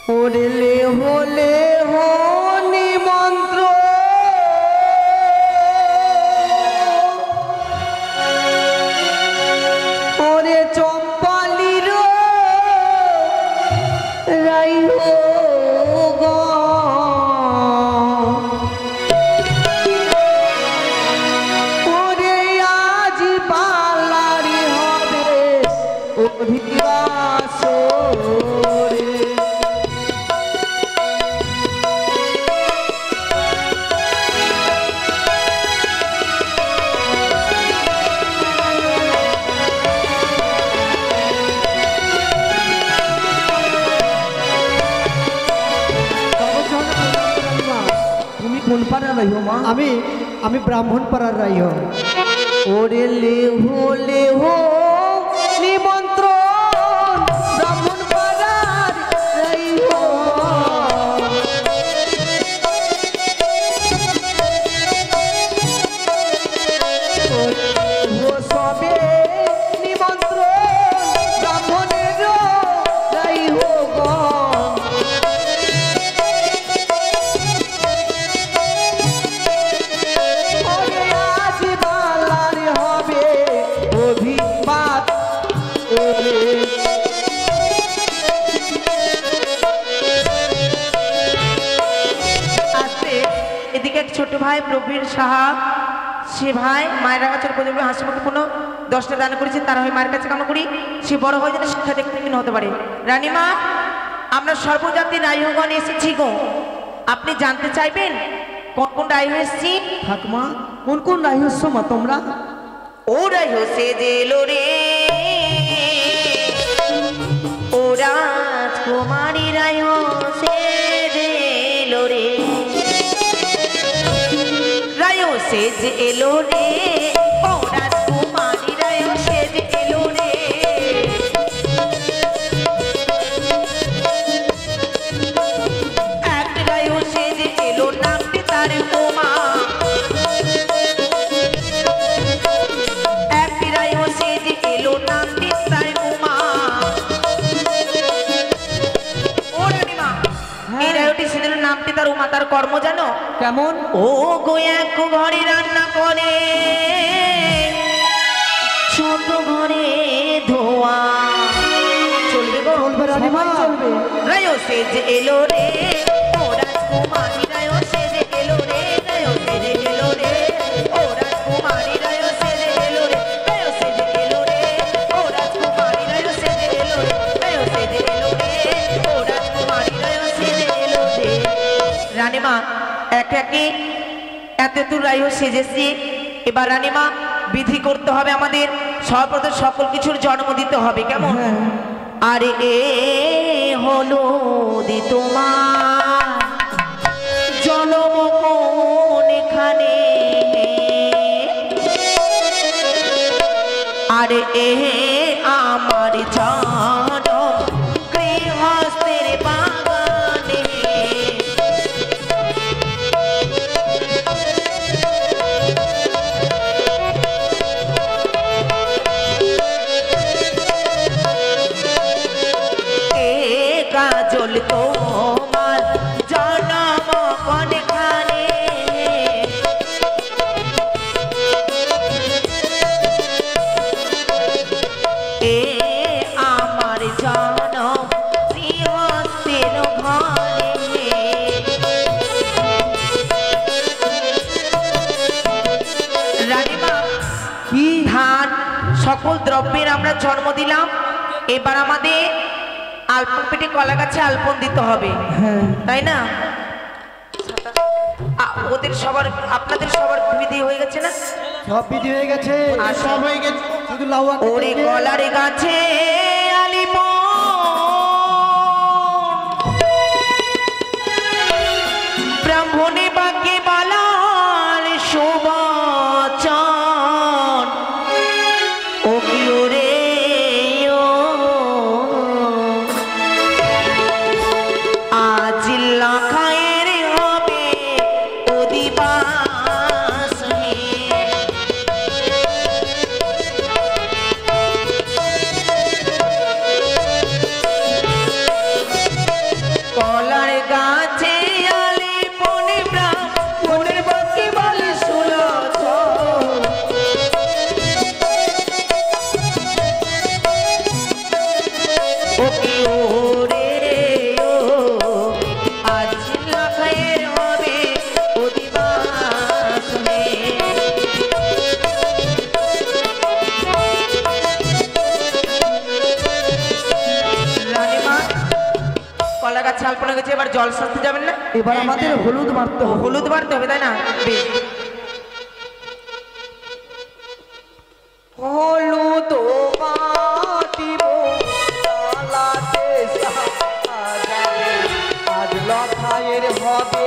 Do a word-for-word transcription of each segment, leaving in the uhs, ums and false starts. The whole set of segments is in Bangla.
ওরে হলে হনি মন্ত্র ওরে চম্পালির রাই ওরে আজ পালারি হবে অভিবাস কোন পাড়ার রাইও মা? আমি আমি ব্রাহ্মণ পাড়ার রাইও। ওরে লেহো লেহো নিমন্ত্রণ ব্রাহ্মণ পাড়ার রাইও ও সবে নিমন্ত্রণ ব্রাহ্মণের রাইও গো ছোট ভাই প্রবীর সাহা সে ভাই মায়ের কাছে প্রজন্ম হাসি মুখে কোনো দশটা দান করেছে তার হয়ে মায়ের কাছে কামনা করি সে বড় হয়ে যেন শিক্ষা দেখতে হতে পারে। রানীমা আমরা সর্বজাতির রায়গণ এসেছি গো, আপনি জানতে চাইবেন কোন কোন রায় এসেছি? ঠাকুমা কোন কোন রায় হচ্ছ মা তোমরা? ও রায় হচ্ছে যে লোরে ও রাজকুমারী রায় হচ্ছে যে লোরে সেজ এলো রে ও রাজকুমারী রায় সেজ এলো রে এক রায় সেজ এলো নামটি তার উমা এক রায় সেজ এলো নামটি তার উমা। ও রানীমা এই রায়টি সেজেল নামটি তার উমা, তার কর্ম জানো কেমন? ও গো এক ঘরে রান্না করে ছোট ঘরে ধোয়া চলবে গো চলবে রানীমা চলবে। রায়ো সেজ এলো রে ও রাজকুমারী রায়ো সেজ এলো রে রায়ো সেজ এলো রে ও রাজকুমারী রায়ো সেজ এলো রে রায়ো সেজ এলো রে ও রাজকুমারী রায়ো সেজ এলো রে রায়ো সেজ এলো রে ও রাজকুমারী রায়ো সেজ এলো রে। রানীমা এক একে এত দূর রায় সেজেছি, এবার রানীমা বিধি করতে হবে আমাদের, সর্বপ্রথম সকল কিছুর জন্ম দিতে হবে কেমন? আরে এ হলো দি তোমার জন্ম কোনখানে, আরে এ আমার জন্ম গৃহস্থের বাগানে। কাজল তোমার জন্ম কোনখানে, এ আমার জন্ম গৃহস্থের ঘরে। রানীমা কি ধান সকল দ্রব্যের আমরা জন্ম দিলাম, এবার আমাদের আলপন পেটে কলা গাছে আলপন দিতে হবে, তাই না? ওদের সবার আপনাদের সবার বিধি হয়ে গেছে না? সব বিধি হয়ে গেছে, আর সব হয়ে গেছে, শুধু লাউয়া ওরে কলার গাছে আলিপন ব্রাহ্মণে বাকি বালার সুবচন ও কি ওরে আজ লাখায়ের হবে অধিবাস হে। আলপনা গেছে, এবার জল সাজতে যাবেন না? এবার আমাদের হলুদ মারতে হবে। হলুদ মারতে হবে তাই না? বেশ। হলুদ মাটিব তালাতে সাজাবে, আজ লখায়ের হবে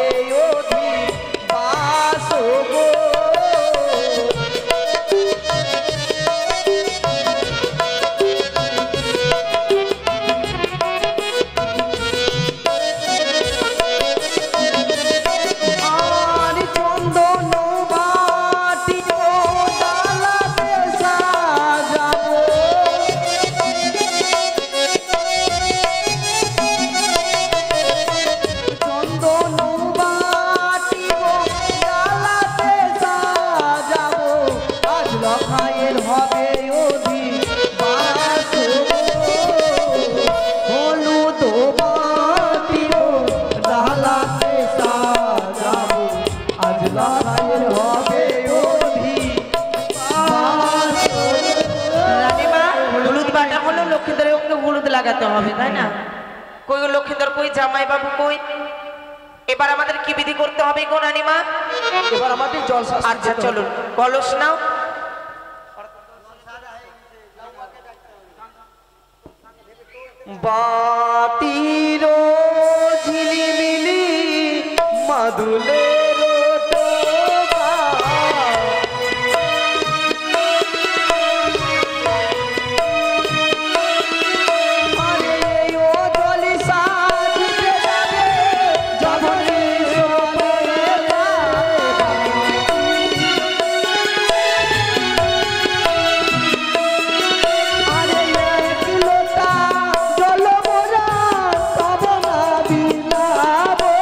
অধিবাস গো। আর চন্দন বাটিব তালাতে সাজাবো, চন্দন বাটিব তালাতে সাজাবো, আজ লখায়ের হবে অধিবাস গো। হলুদ বাটিব তালাতে সাজাবো, আজ লখায়ের হবে অধিবাস গো। রানীমা, হলুদ বাটা হলো লক্ষ্মীধরের ওকে হলুদ লাগাতে হবে তাই না? কই গো লক্ষ্মীধর, কই জামাই বাবু কই? এবার আমাদের কি বিধি করতে হবে গো রানীমা? এবার আমাদের জল সাজতে আচ্ছা যেতে হবে। চলুন, কলস নাও। বাতির ঝিলিমিলি মাদুলের টোকা, আরে ও জলি সাজতে যাবে জবনি সোনে আরে এক লোটা জল মোরা তব না বিলাবো,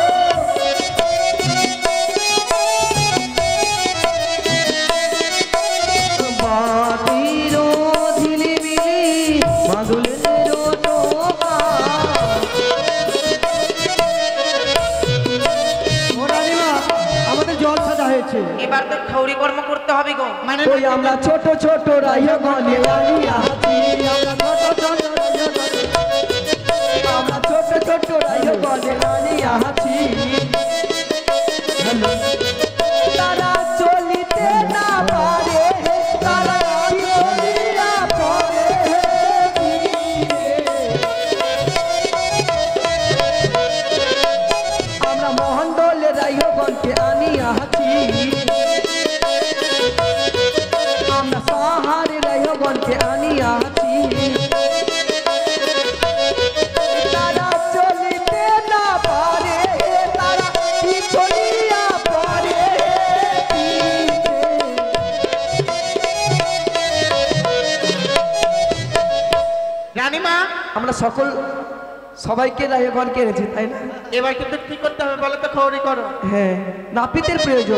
বাতির ঝিলিমিলি মাদুলের টোকা। ও রানীমা, আমাদের জল সাজা হয়েছে। এবার তো খৌরি কর্ম করতে হবে গো। মানে ওই আমরা ছোট ছোট রাইয় গনে আনি আছি, আমরা ছোট ছোট রাইয় গনে, আমরা ছোট ছোট রাইয় গনে আনি আছি। তারা চলিতে না পারে, তারা চলিয়া পড়ে আমরা মহণ্ডলে রাইয় গনকে আনি আছি, আমরা সাহারে রাইয়গণকে আনিয়াছি। তারা চলিতে না পারে, তারা কি চলিয়া পড়ে রানীমা, আমরা সকল সবাইকে রাইয়গণকে এনেছি তাই না? এবার কিন্তু কি করতে হবে বলো তো? খৌরি করো। হ্যাঁ, নাপিতের প্রয়োজন।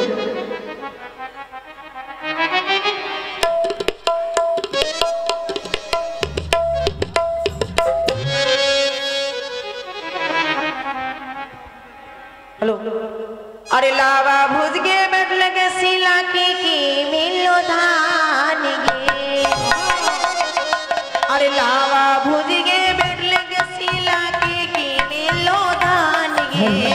हेलो। अरे लावा भुज के बैठ लगे सिला की की मिलो धान गे। अरे लावा भुज के बैठ लगे सिला की की मिलो धान गे।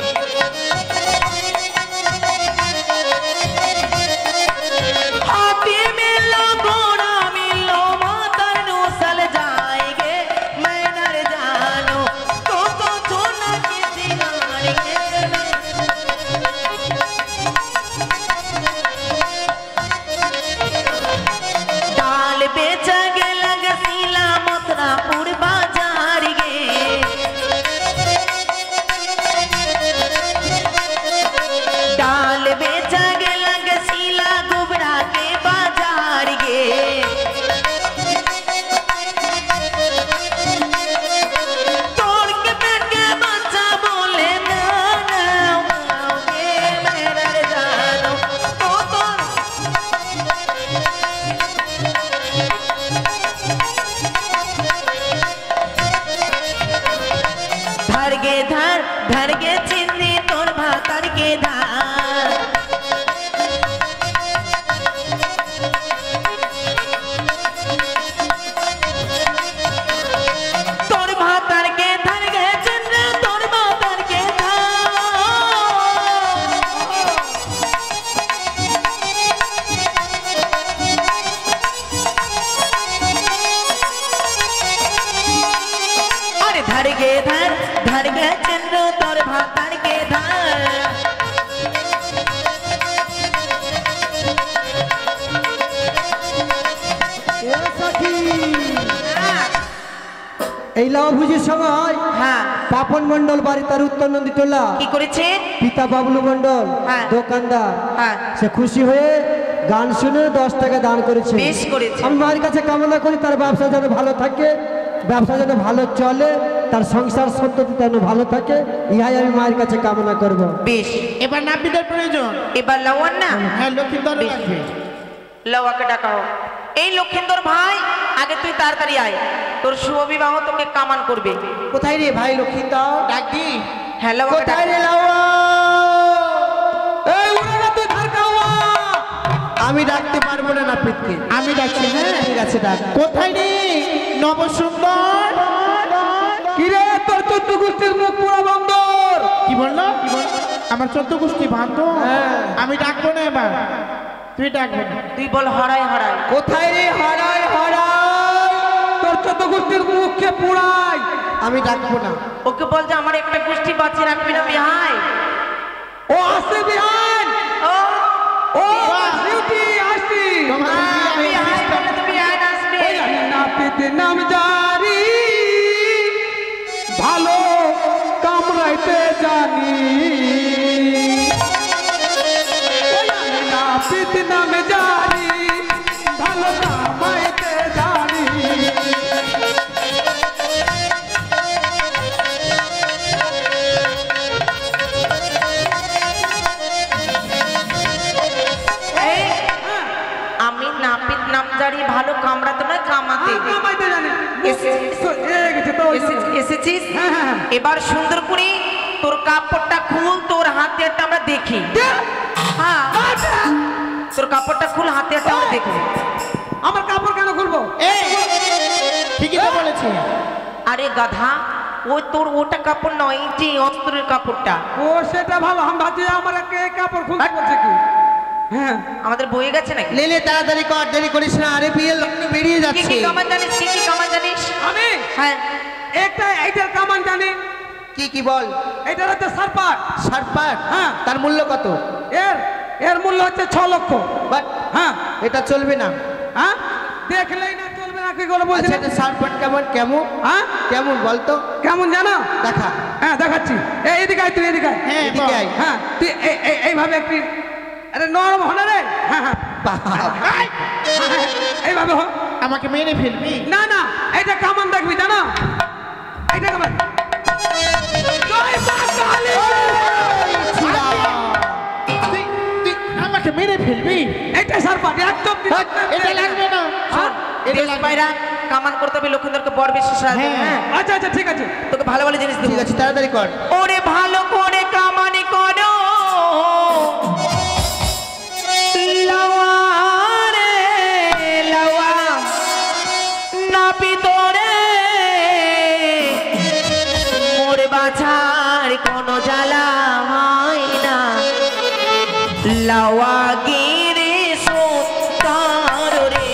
हाथी मिलो घोड़ा मिलो मातर नु सल जाएंगे, मैं नर जानो तो तो छोना किसी गाड़ी के। दाल बेचा गे लग सीला मथुरापुर बाजार गे। दाल बेचा गे लग सीला गुबड़ा के बाजार गे। तोड़ के पेट के बच्चा बोले ना ना गे, मैं नर जानो तो तो धर गे धर धर गे चिन्नी तोर भातर के धार। तोर भातर के धर गे चिन्नी রে তোর ভাতার কে ধার এ সখী হ্যাঁ এই লাউ ভুজির সময় হ্যাঁ পাপন মন্ডল বাড়ি তার উত্তর নন্দী টোলা কি করেছে পিতা বাবলু মন্ডল হ্যাঁ। দোকানদার হ্যাঁ সে খুশি হয়ে গান শুনে দশ টাকা দান করেছে বেশ করেছে। আমি মায়ের কাছে কামনা করি তার ব্যবসা যেন ভালো থাকে, ব্যবসা যেন ভালো চলে, তার সংসার সন্ততি যেন ভালো থাকে, ইহাই আমি মায়ের কাছে কামনা করব। বেশ এবার নাপিতের প্রয়োজন। এবার লাওয়ান না হ্যাঁ লক্ষ্মীন্দর বেশ। লাগবে। লাওয়াকে ডাকাও। এই লক্ষিন্দর ভাই আগে তুই তাড়াতাড়ি আয়, তোর শুভ বিবাহ তোকে কামান করবে। কোথায় রে ভাই লক্ষ্মীন্দর? ডাক দি। হ্যাঁ লাওয়াকে কোথায় রে ডাক। লাউয়া? এই উড়ে না তুই ধার কাওয়া। আমি ডাকতে পারবো না নাপিতকে। আমি ডাকছি। হ্যাঁ ঠিক আছে ডাক। কোথায় রে নবসুন্দর? কি রে তোর চোদ্দ গোষ্ঠীর মুখ পুরা বন্দর। কি বললো? কি বললো? আমার চোদ্দ গোষ্ঠী ভান্ত। হ্যাঁ। আমি ডাকবো না এবার, তুই ডাকবি না। তুই বল হরাই হরাই। কোথায় রে হারাই হারাই তোর চোদ্দ গোষ্ঠীর মুখকে পুরাই। আমি ডাকবো না। ওকে বল যে আমার একটা গোষ্ঠী বাঁচিয়ে রাখবি না বিহাই। ও আসে বিহান। ও ও ডিউটি আসি। তোমার হ্যাঁ, বিয়ে হয়ে বিহাই গেছে। বলে তো বিহাই আসবে। ওই আমি নাপিত নাম জারি ভালো কামড়াইতে জানি। ওই আমি নাপিত নাম জারি ভালো কামাইতে জানি। এই, আমি নাপিত নামজারি ভালো কামড়াতে নয় কামাতে। কামাইতে জানি। এসেছিস? এ গেছে তো। এসে- এসেছিস হ্যাঁ, হ্যাঁ, হ্যাঁ। এবার সুন্দর করে তোর কাপড়টা খুল, তোর হাতিয়ারটা আমরা দেখি। হ্যাঁ তোর কাপড়টা খুল, হাতিয়ারটা আমরা দেখি। আমার কাপড় কেন খুলবো? এই, ঠিকই তো বলেছে। আরে গাধা, ও তোর ওটা কাপড় নয়, এই যে অস্ত্রের কাপড়টা। ও সেটা ভালো। আমি ভাবছি আমার কে কাপড় খুলতে বলছে কি। হ্যাঁ আমাদের বয়ে গেছে নাকি? লেলে তাড়াতাড়ি কর, দেরি করিস না। আরে বিয়ে লগ্ন বেরিয়ে কি যাচ্ছে। কি কামান জানিস? কি কি কামান জানিস? আমি হ্যাঁ একটা এইটার কামান জানি। কি কি বল? এইটার হচ্ছে সারপাট। সারপাট? হ্যাঁ। তার মূল্য কত? এর এর মূল্য হচ্ছে ছ লক্ষ। বাট হ্যাঁ এটা চলবে না। হ্যাঁ দেখলেই না চলবে না কি করে বলছি? আচ্ছা এটা সারপাট কেমন কেমন হ্যাঁ কেমন বলতো? কেমন জানো? দেখা। হ্যাঁ দেখাচ্ছি। এই এদিকে আয়, তুই এদিকে আয়। হ্যাঁ এদিকে আয়। হ্যাঁ তুই এই- এই- এইভাবে একটি, আরে নরম হলে রে। হ্যাঁ হ্যাঁ বাহ! হ্যাঁ, হ্যাঁ, এইভাবে হ। আমাকে মেরে ফেলবি? না না এইটা কামান দেখবি জানো? এইটা কামান। জয় মা কালী! তুই তুই আমাকে মেরে ফেলবি? এইটা সারপাট একদম হ্যাঁ, এটা লাগবে না। শোন, দেশ বাইরা কামান করতে হবে, লক্ষিন্দরকে বড় বেশি সাহায্য। হ্যাঁ। হ্যাঁ আচ্ছা আচ্ছা ঠিক আছে। তোকে ভালো ভালো জিনিস ঠিক দেবো। আছে তাড়াতাড়ি কর। ওরে ভালো করে কামানি করো লাওয়া রে লাওয়া নাপিতরে মোর বাছার কোনো জ্বালা হয় না লাওয়া গিরে সোতার রে।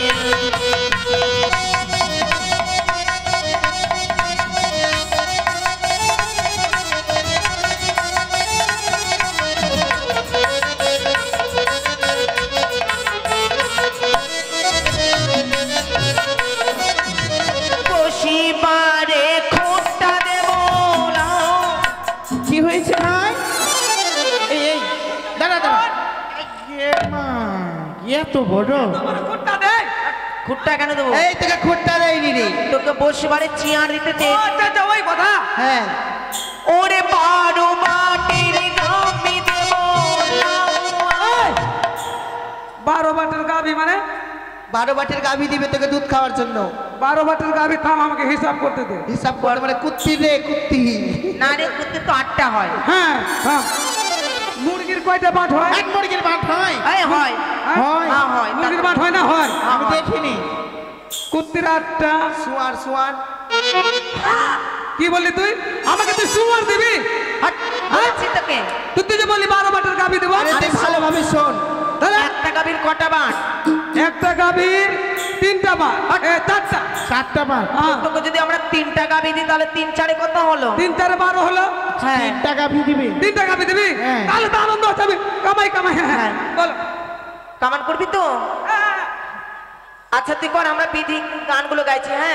বসিবারে খোঁটা দেব লাও। কি হয়েছে ভাই? এই এই দাঁড়া দাঁড়া। এ মা, এত বড়? আমার কোটটা দে। খুঁটটা কেন দেবো? এই তোকে খুঁটটা দেয়নি রে। তোকে বসিবারে চিয়ার দিতে দে। ও, আচ্ছা আচ্ছা ওই কথা। হ্যাঁ ওরে বারো মাটির গামি দেব লাউয়া। বারো বাটের গাভি মানে? বারো বাটের গাভী দিবে তোকে দুধ খাওয়ার জন্য। বারো বাটের গাভি থাম, আমাকে হিসাব করতে দে। হিসাব করতে মানে কুত্তি রে কুত্তি। না রে কুত্তে তো আটটা হয়। হ্যাঁ হ্যাঁ মুরগির কয়টা বাট হয়? এক মুরগির ভাত হয়? এই হয় হ্যাঁ? হয়। হ্যাঁ হয় মুরগির বাট হয় না হয়? আমি দেখিনি। কুত্তির আটটা। সুয়ার সুয়ার। কি বললি তুই? আমাকে তুই সুমার দিবি? হাট, বলছি তোকে তুই তুই যে বললি বারো বাটের গাভি দেবো। আরে তুই ভালোভাবে শোন। তাহলে একটা গাভীর কটা বাট? একটা গাভীর তিনটা বার এ চারটা চারটা বার হ্যাঁ তোকে যদি আমরা তিন টাকা দিই তাহলে তিন চারে কত হলো? তিন চারে বারো হলো হ্যাঁ তিন টাকা ভি দিবি তিন টাকা আমি দিবি হ্যাঁ। তাহলে তো আনন্দ আছে আমি কামাই কামাই হ্যাঁ হ্যাঁ। বলো কামান করবি তো? আচ্ছা তুই কর, আমরা বিধি গানগুলো গাইছি। হ্যাঁ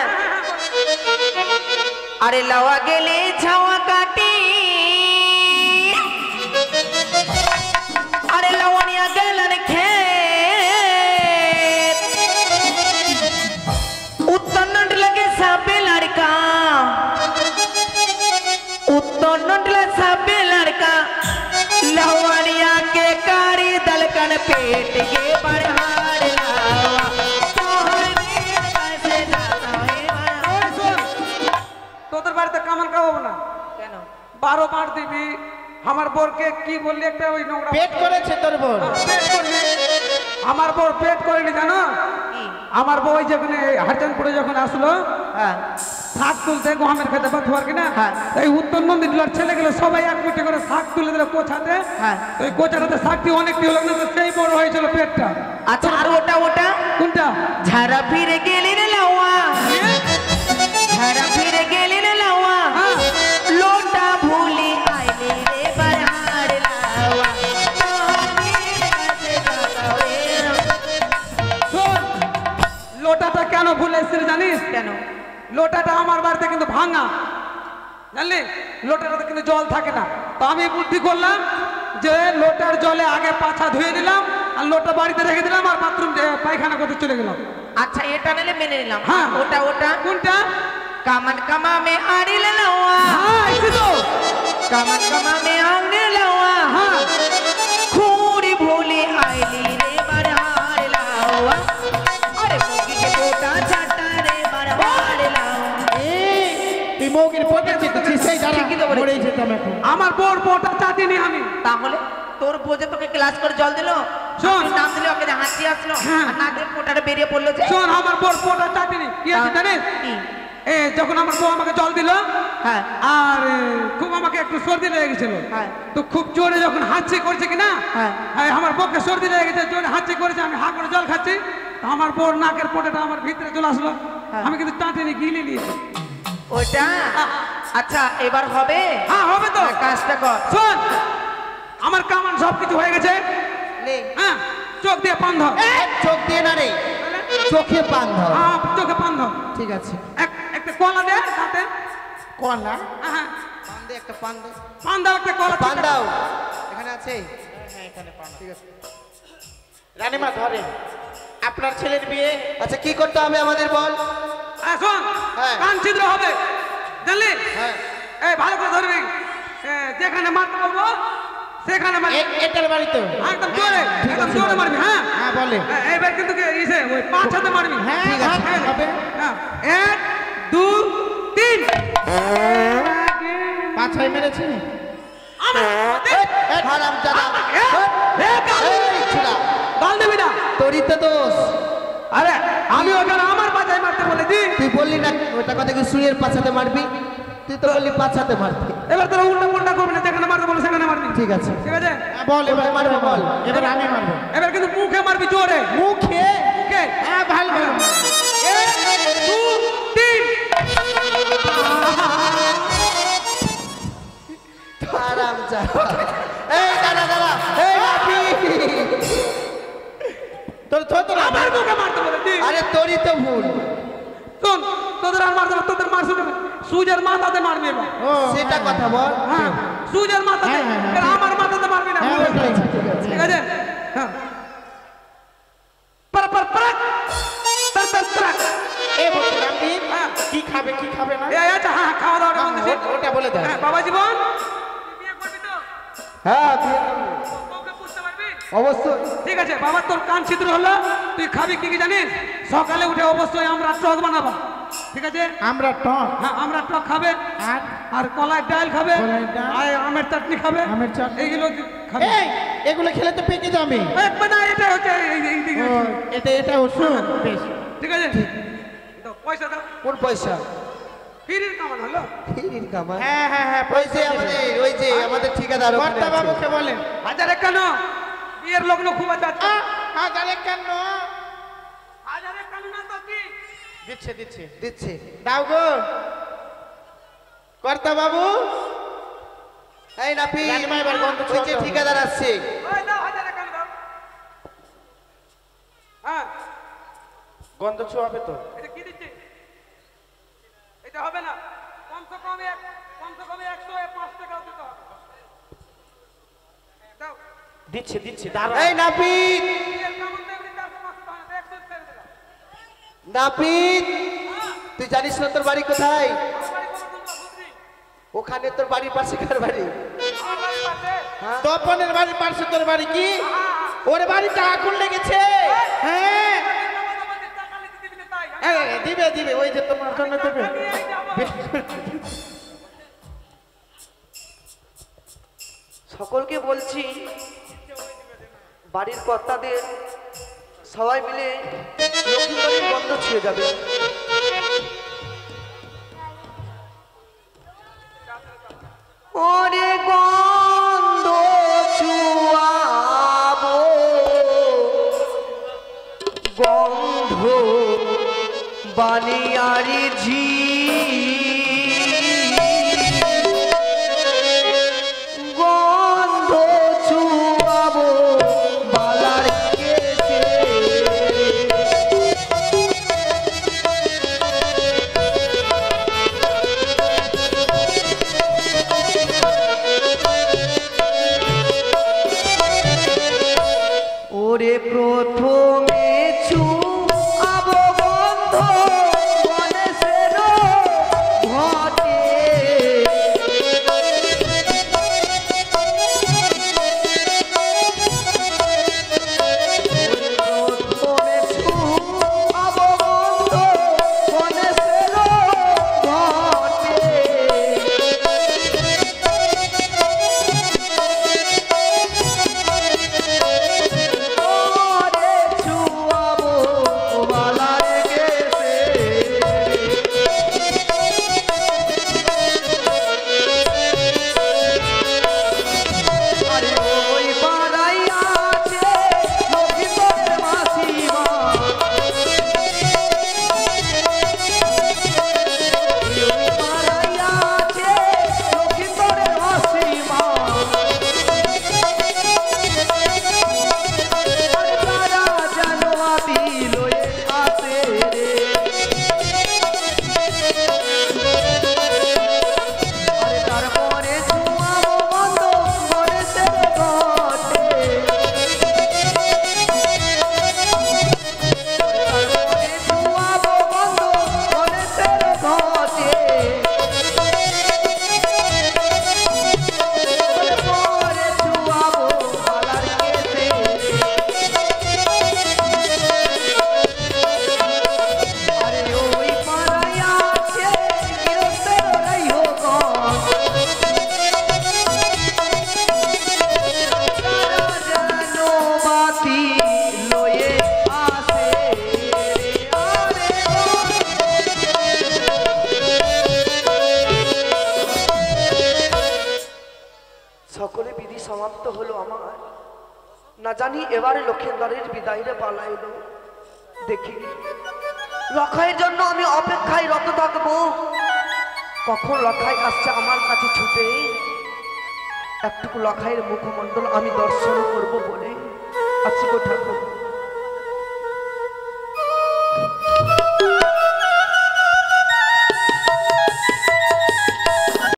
আরে লাওয়া গেলে ছাওয়া কাটি, আরে লাওয়ানিয়া গেলেন খেত, उत्तर नंडला के साबे लड़का, उत्तर नंडला साबे लड़का, लहवानिया के कारी दलकन पेट के बरहार लावा, तोहर वीर कैसे जाता है बरहार। তোদের বাড়িতে কামান খাওয়াবো না কেন? বারো বার দিবি আমার বোরকে কি বললি একটা ওই নোংরা পেট করেছে তোর বোন পেট করবি আমার বোর পেট করেনি জানো কি? আমার বউ যখন হারচানপুরে যখন আসলো হ্যাঁ শাক তুলতে গমের খেতে পার কিনা হ্যাঁ। এই উত্তর নন্দীর ছেলেগুলো সবাই এক মুঠি করে শাক তুলে দিল কোচাতে হ্যাঁ। ওই কোচাটাতে শাকটি অনেকটি হলো না তো সেই বড় হয়েছিল পেটটা আচ্ছা আর ওটা ওটা কোনটা ঝাড়া ফিরে গেলি রে লাওয়া, ঝাড়া ফিরে গেলি রে লাওয়া, হ্যাঁ। লোটা ভুলি আইলি রে বরহার লাওয়া, तोहर वीर कैसे जाता है। শোন লোটাটা কেন ভুলে এসেছিল জানিস কেন? লোটাটা আমার বাড়িতে কিন্তু ভাঙা জানলি লোটাটাতে কিন্তু জল থাকে না তো আমি বুদ্ধি করলাম যে লোটার জলে আগে পাছা ধুয়ে দিলাম আর লোটা বাড়িতে রেখে দিলাম আর বাথরুম পায়খানা করতে চলে গেলাম আচ্ছা এটা নিলে মেনে নিলাম। হ্যাঁ। ওটা ওটা কোনটা কামান কামা মে আড়ি লে লাওয়া, হ্যাঁ এসে তো কামান কামা মে আড়ি লাওয়া, হ্যাঁ খুঁড়ি ভুলি আইলি রে বরহার লাওয়া, আরে মুগি के गोटा चाटा रे बरहार लाওয়া। তুই মৌগির পটে চিতেছিস সেই যারা ঠিকই তো বলেছিস। মরেই যেতাম এখন আমার বোর বোটা চাটিনি আমি তাহলে তোর বোঝে তোকে গ্লাস করে জল দিল, শোন। তুই নাম দিলে ওকে যে হাসি আসলো হ্যাঁ। আর নাক দিয়ে ফোঁটাটা বেরিয়ে পড়লো যে। শোন আমার বোর বোটা চাটিনি কি আছে জানিস কি? এ যখন আমার বউ আমাকে জল দিল হ্যাঁ আর এ, খুব আমাকে একটু সর্দি লেগে গেছিল হ্যাঁ। তো খুব জোরে যখন হাঁচি করছে কিনা হ্যাঁ। হ্যাঁ, আমার বউকে সর্দি লেগে গেছে জোরে হাঁচি করেছে আমি হা করে জল খাচ্ছি তো আমার বউর নাকের পোটাটা আমার ভিতরে চলে আসলো হ্যাঁ। আমি কিন্তু টাটিনি গিলি নিয়েছি ওটা আচ্ছা এবার হবে। হ্যাঁ হবে তো হ্যাঁ, কাজটা কর। শোন আমার কামান সব কিছু হয়ে গেছে লে হ্যাঁ চোখ দিয়ে পান ধর চোখ দিয়ে না রে চোখে পান ধর হ্যাঁ চোখে পান ধর ঠিক আছে এক একটা কলা দে হাতে কলা হ্যাঁ, হ্যাঁ পান দে একটা পান দে পান দাও একটা কলা পান দাও এখানে আছে হ্যাঁ এখানে পান ঠিক আছে রানীমা ধরে আপনার ছেলের বিয়ে আচ্ছা কি করতে হবে আমাদের বল হ্যাঁ শোন হ্যাঁ। কান ছিদ্র হবে জানলি হ্যাঁ এই ভালো করে ধরবি এ, যেখানে মারতে বলবো সেখানে মারবি এ- এটার বাড়ি তো একদম জোরে একদম জোরে মারবি হ্যাঁ হ্যাঁ বলে হ্যাঁ, এইবার কিন্তু কি ইসে ওই পাঁচ হাতে মারবি হ্যাঁ, ঠিক আছে, হ্যাঁ, হবে। হ্যাঁ এক দুই তিন পাঁচ ছয় মেরেছি আমার হারাম জাদা এ, এ, গাল দিবি এই ছিলা গাল দিবি না তোরই তো দোষ আরে আমি ওখানে আমার বাজায় মারতে বলেছি তুই বললি না ওটা কথা কি সুইয়ের পাছাতে মারবি তুই তো বললি পাছাতে মারবি এবার তোরা উল্টা পুল্টা করবি না যেখানে মারতে বলে সেখানে মারবি ঠিক আছে ঠিক আছে বল এবার মারবে বল এবার আমি মারবো এবার কিন্তু মুখে মারবি জোরে মুখে মুখে হ্যাঁ ভালো ভালো এক দুই তিন আরাম যা এই দাদা দাদা এই বাপি তোর তোর তোর আমার মুখে মারতে বলেছি আরে তোরই তো ভুল শোন তোদের আর মারতে হবে, তোদের মার শুনে সুজের মাথাতে মারবি এবার ও সেটা কথা বল হ্যাঁ সুজের মাথাতে হ্যাঁ, হ্যাঁ, হ্যাঁ। এবার আমার মাথাতে মারবি না হ্যাঁ, বুঝলি? ঠিক আছে, ঠিক আছে। ঠিক আছে হ্যাঁ পর পর পর তর তর তর এ বলছিলাম কি হ্যাঁ। কি খাবে কি খাবে না এই আচ্ছা হ্যাঁ খাওয়া দাওয়াটা বলতেছি ও- ওটা বলে দাও হ্যাঁ বাবা জীবন বিয়ে করবি তো হ্যাঁ বউকে বুঝতে পারবি অবশ্যই ঠিক আছে বাবা তোর কান ছিদ্র হলো তুই খাবি কি কি জানিস সকালে উঠে অবশ্যই আমরা টক বানাবো ঠিক আছে আমরা টক হ্যাঁ আমরা টক খাবে আর আর কলাই ডাল খাবে কলাই ডাল। আর আমের চাটনি খাবে আমের চাটনি। এইগুলো খাবে এই এগুলো খেলে তো পেকে যাবে একবার না এটা হচ্ছে এই- এই দিকে ও, এটা এটা ওষুধ বেশ ঠিক আছে দাও, পয়সা দাও কোন পয়সা ফিরির কামান হলো ফিরির কামান হ্যাঁ হ্যাঁ হ্যাঁ ওই যে আমাদের ওই যে আমাদের ঠিকাদার ওখানে কর্তা আছে। বাবুকে বলেন হাজারে কেন বিয়ের লগ্ন খুব আছে আজকে। হাজারে কেন হাজারে কেন না তো দিচ্ছে দিচ্ছে দিচ্ছে। দাও গো কর্তা বাবু। এই নাপি, রানীমা এবার গন্ধ ওই যে ছোঁয়াতে হবে। ঠিকাদার আসছে। ওই দাও হাজার টাকা দাও। হ্যাঁ, গন্ধ ছোঁয়াবে তো। এটা কি দিচ্ছে? এটা হবে না, কমসে কম এক কমসে কম একশো পাঁচ টাকাও দিতে হবে। দাও। দিচ্ছে দিচ্ছে দাঁড়াও। এই নাপিত, এর কেমন দেবনি চারশো পাঁচশো টাকা না, একশো ছেড়ে দিলাম। নাপিত, তুই জানিস না তোর বাড়ি কোথায়? আমার বাড়ি কোনো তোমরা বুঝলি? ওখানে তোর বাড়ির পাশে কার বাড়ি? আমার বাড়ির পাশে। হ্যাঁ, তপনের বাড়ির পাশে তোর বাড়ি কি? ওর বাড়িতে আগুন লেগেছে। হ্যাঁ আমাদের টাকা নিতে দিবি না তাই। এই, এই, দিবে দিবে ওই যে তোমার জন্য দেবে। টাকা নিয়েই যাবো। সকলকে বলছি, বাড়ির কর্তাদের সবাই মিলে লক্ষ্মীবাড়ির গন্ধ ছুঁয়ে যাবে। ওরে গন্ধ ছুঁয়াবো, গন্ধ বানিয়ারি ঝি, গন্ধ ছুঁয়াবো বালার কেছে। ওরে প্রথমে ছুঁয়াবো গন্ধ গণেশের ঘটে, প্রথমে ছুঁয়াবো গন্ধ গণেশের ঘটে। ওরে ছুঁয়াবো বালার কেছে। আরে ওই পাড়ায় আছে লক্ষ্মীপুরের মাসিমা, ওই পাড়ায় আছে লক্ষ্মীপুরের মাসিমা। আর তারা যেন আবি লয়ে আসে রে। আরে তারপরে ছুঁয়াবো গন্ধ গণেশের ঘটে, তারপরে ছুঁয়াবো গন্ধ গণেশের ঘটে, পরে ছুঁয়াবো বালার কেছে। আরে ওই পাড়ায় আছে গৃহস্থের রাইহো গণ, তারা যেন বাতি লয়ে আসে রে। আরে সকলে বিধি সমাপ্ত হলো আমার, না জানি এবারে লক্ষেন্দ্রের বিদায়রে পালা এলো। দেখি লখাইয়ের জন্য আমি অপেক্ষায় রত থাকবো, কখন লখাই আসছে আমার কাছে ছুটে একটুকু লখাইয়ের মুখমণ্ডল আমি দর্শন করব বলে আছি গো ঠাকুর।